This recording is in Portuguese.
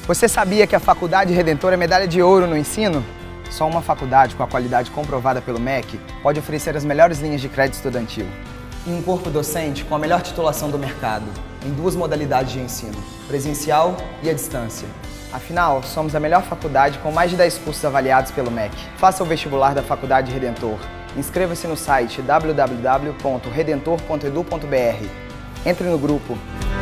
Você sabia que a Faculdade Redentor é medalha de ouro no ensino? Só uma faculdade com a qualidade comprovada pelo MEC pode oferecer as melhores linhas de crédito estudantil. E um corpo docente com a melhor titulação do mercado, em 2 modalidades de ensino, presencial e à distância. Afinal, somos a melhor faculdade com mais de 10 cursos avaliados pelo MEC. Faça o vestibular da Faculdade Redentor. Inscreva-se no site www.redentor.edu.br. Entre no grupo.